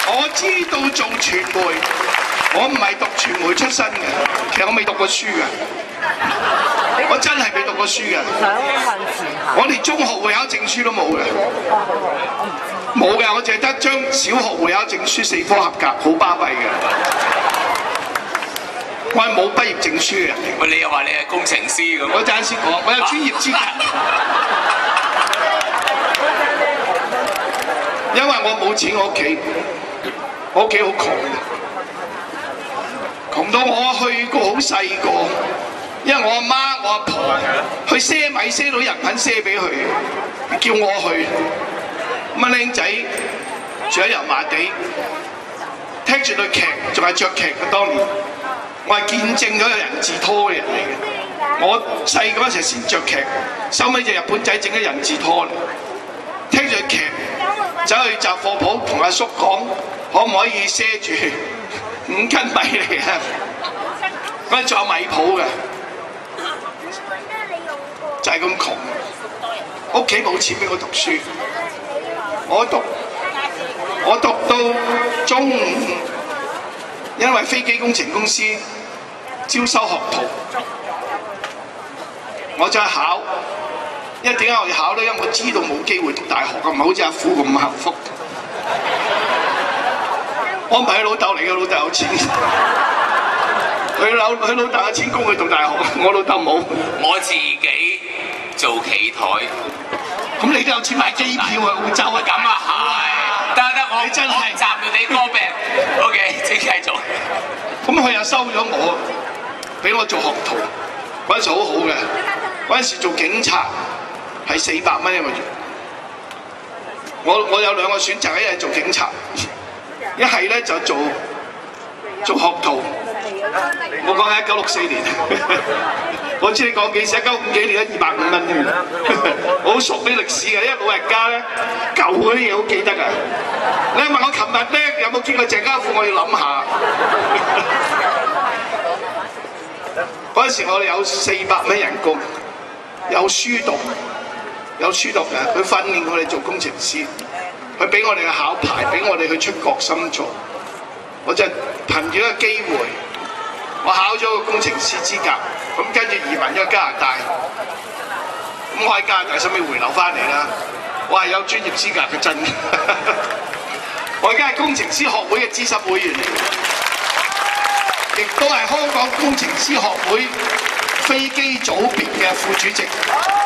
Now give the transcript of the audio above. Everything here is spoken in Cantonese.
我知道做傳媒，我唔係讀傳媒出身嘅，其實我未讀過書嘅，我真係未讀過書嘅。我連中學會考證書都冇嘅，冇嘅，我淨係得張小學會考證書4科合格，好巴閉嘅。我係冇畢業證書嘅。 喂，你又話你係工程師咁？ 我陣先講，我有專業資格。因為我冇錢，我屋企好窮，窮到我去過好細個，因為我阿媽我阿婆去賒米賒到人肯賒俾佢，叫我去。咁啊僆仔住喺油麻地，聽住對劇，仲係着劇嘅當年，我係見證咗有人字拖嘅人嚟嘅。我細個嗰陣時先着劇，收尾就日本仔整咗人字拖嚟，聽住劇。走去雜貨鋪同阿叔講，可唔可以賒住5斤米嚟啊？嗰陣仲有米鋪嘅，就係咁窮，屋企冇錢俾我讀書，我讀到中午，因為飛機工程公司招收學徒，我再考。因為點解我要考咧？因為我知道冇機會讀大學，唔係好似阿虎咁幸福。我唔係佢老豆嚟嘅，老豆有錢。佢老豆有錢供佢讀大學，我老豆冇。 我自己做企台， 咁你都有錢買機票去澳洲啊？ 咁啊係，得我你真係站到你歌病。OK， 請繼續。 咁佢又收咗我，俾我做學徒。嗰陣時好好嘅，嗰陣時做警察。係400蚊一個月，我有2個選擇，一係做警察，一係咧就做學徒。我講係1964年，我知你講幾時？1950幾年250蚊添，我好熟啲歷史嘅，因為老人家咧舊嗰啲嘢好記得啊。你問我琴日咧有冇見過鄭家富，我要諗下。嗰陣時我哋有400蚊人工，有書讀。有書讀嘅，佢訓練我哋做工程師，佢俾我哋去考牌，俾我哋去出國深造。我就憑住一個機會，我考咗個工程師資格，咁跟住移民咗加拿大。咁我喺加拿大收尾回流翻嚟啦，我係有專業資格嘅真。我而家係工程師學會嘅資深會員嚟嘅，亦都係香港工程師學會飛機組別嘅副主席。